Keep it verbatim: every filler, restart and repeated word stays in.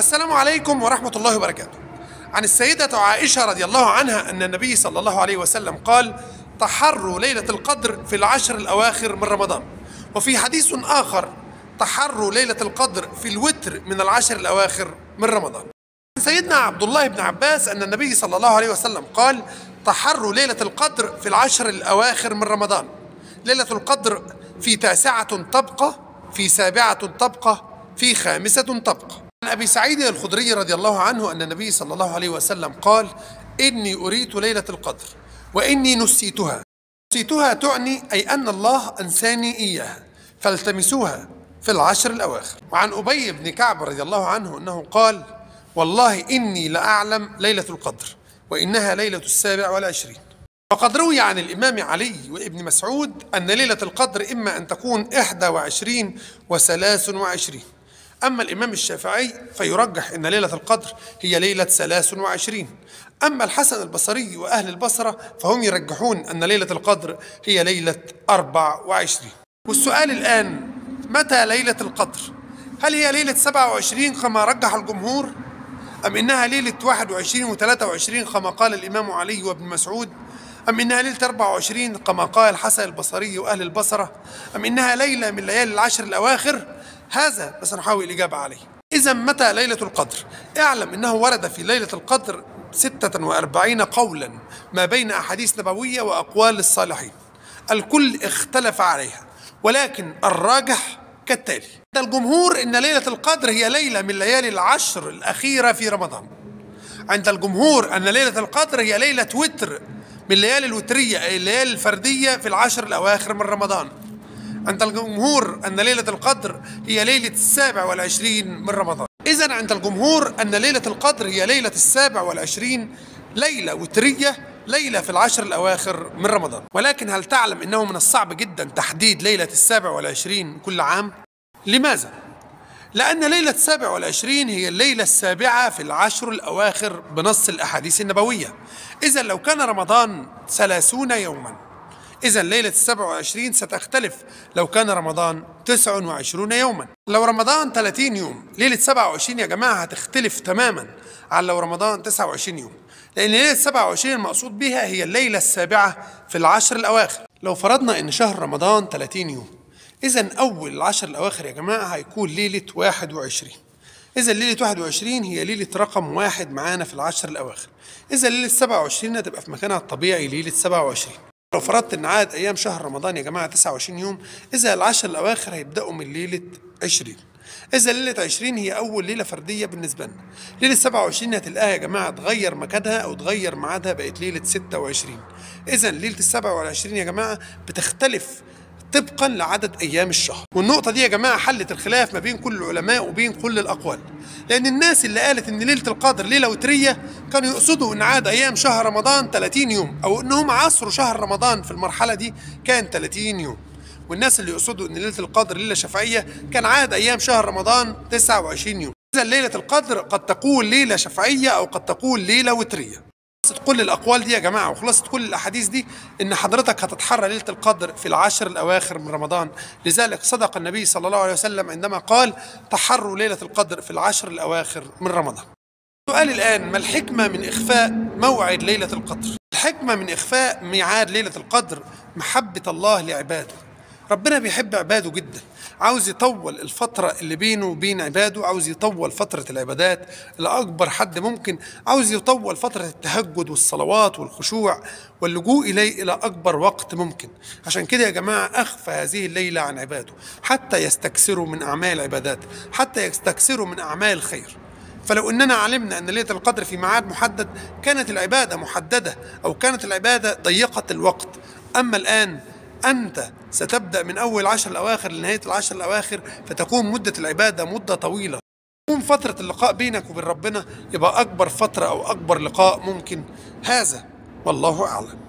السلام عليكم ورحمة الله وبركاته. عن السيدة عائشة رضي الله عنها أن النبي صلى الله عليه وسلم قال: تحروا ليلة القدر في العشر الأواخر من رمضان. وفي حديث آخر: تحروا ليلة القدر في الوتر من العشر الأواخر من رمضان. عن سيدنا عبد الله بن عباس أن النبي صلى الله عليه وسلم قال: تحروا ليلة القدر في العشر الأواخر من رمضان. ليلة القدر في تاسعة تبقى، في سابعة تبقى، في خامسة تبقى. عن أبي سعيد الخدري رضي الله عنه أن النبي صلى الله عليه وسلم قال: إني أريت ليلة القدر وإني نسيتها. نسيتها تعني أي أن الله أنساني إياها، فالتمسوها في العشر الأواخر. وعن أبي بن كعب رضي الله عنه أنه قال: والله إني لأعلم ليلة القدر وإنها ليلة السابع والعشرين. وقد روي عن الإمام علي وابن مسعود أن ليلة القدر إما أن تكون إحدى وعشرين وثلاث وعشرين. أما الإمام الشافعي فيرجح أن ليلة القدر هي ليلة ثلاث وعشرين. أما الحسن البصري وأهل البصرة فهم يرجحون أن ليلة القدر هي ليلة أربع وعشرين. والسؤال الآن: متى ليلة القدر؟ هل هي ليلة سبعة وعشرين كما رجح الجمهور؟ أم إنها ليلة واحد وعشرين وثلاثة وعشرين كما قال الإمام علي وابن مسعود؟ أم إنها ليلة أربعة وعشرين كما قال الحسن البصري وأهل البصرة؟ أم إنها ليلة من ليالي العشر الأواخر؟ هذا بس نحاول الإجابة عليه. إذا متى ليلة القدر؟ اعلم أنه ورد في ليلة القدر ستة وأربعين قولا ما بين أحاديث نبوية وأقوال الصالحين، الكل اختلف عليها، ولكن الراجح كالتالي: عند الجمهور أن ليلة القدر هي ليلة من ليالي العشر الأخيرة في رمضان. عند الجمهور أن ليلة القدر هي ليلة وتر من الليالي الوترية أي الليالي الفردية في العشر الأواخر من رمضان. عند الجمهور أن ليلة القدر هي ليلة السابع والعشرين من رمضان. إذن عند الجمهور أن ليلة القدر هي ليلة السابع والعشرين، ليلة وترية، ليلة في العشر الأواخر من رمضان. ولكن هل تعلم أنه من الصعب جدا تحديد ليلة السابع والعشرين كل عام؟ لماذا؟ لأن ليلة السابع والعشرين هي الليلة السابعة في العشر الأواخر بنص الأحاديث النبوية. إذن لو كان رمضان ثلاثون يوما، إذن ليلة السابع والعشرين ستختلف لو كان رمضان تسع وعشرون يوما. لو رمضان ثلاثين يوم، ليلة سبعة وعشرين يا جماعة هتختلف تماما عن لو رمضان تسعة وعشرين يوم، لأن ليلة سبعة وعشرين المقصود بها هي الليلة السابعة في العشر الأواخر. لو فرضنا إن شهر رمضان ثلاثين يوم، إذن أول العشر الأواخر يا جماعة هيكون ليلة واحد وعشرين. إذن ليلة واحد وعشرين هي ليلة رقم واحد معانا في العشر الأواخر. إذن ليلة سبعة وعشرين هتبقى في مكانها الطبيعي ليلة سبعة وعشرين. لو فرضت ان عدد ايام شهر رمضان يا جماعه تسعة وعشرين يوم، اذا العشر الاواخر هيبداوا من ليله عشرين. اذا ليله عشرين هي اول ليله فرديه بالنسبه لنا. ليله سبعة وعشرين هتلاقيها يا جماعه تغير مكانها او تغير ميعادها، بقت ليله ستة وعشرين. اذا ليله السبعة والعشرين يا جماعه بتختلف طبقا لعدد ايام الشهر. والنقطه دي يا جماعه حلت الخلاف ما بين كل العلماء وبين كل الاقوال، لان الناس اللي قالت ان ليله القدر ليله وتريه كانوا يقصدوا ان عدد ايام شهر رمضان ثلاثين يوم، او انهم عصروا شهر رمضان في المرحله دي كان ثلاثين يوم. والناس اللي يقصدوا ان ليله القدر ليله شفعيه كان عدد ايام شهر رمضان تسعة وعشرين يوم. اذا ليله القدر قد تكون ليله شفعيه او قد تكون ليله وتريه. خلاصة كل الأقوال دي يا جماعة وخلاصة كل الأحاديث دي إن حضرتك هتتحرى ليلة القدر في العشر الأواخر من رمضان. لذلك صدق النبي صلى الله عليه وسلم عندما قال: تحروا ليلة القدر في العشر الأواخر من رمضان. السؤال الآن: ما الحكمة من إخفاء موعد ليلة القدر؟ الحكمة من إخفاء ميعاد ليلة القدر محبة الله لعباده. ربنا بيحب عباده جدا، عاوز يطول الفترة اللي بينه وبين عباده، عاوز يطول فترة العبادات لأكبر حد ممكن، عاوز يطول فترة التهجد والصلوات والخشوع واللجوء إليه إلى أكبر وقت ممكن. عشان كده يا جماعة أخفى هذه الليلة عن عباده حتى يستكثروا من أعمال العبادات، حتى يستكثروا من أعمال الخير. فلو أننا علمنا أن ليلة القدر في ميعاد محدد كانت العبادة محددة أو كانت العبادة ضيقة الوقت. أما الآن أنت ستبدأ من أول العشر الأواخر لنهاية العشر الأواخر، فتكون مدة العبادة مدة طويلة. تكون فترة اللقاء بينك وبين ربنا يبقى أكبر فترة أو أكبر لقاء ممكن. هذا والله أعلم.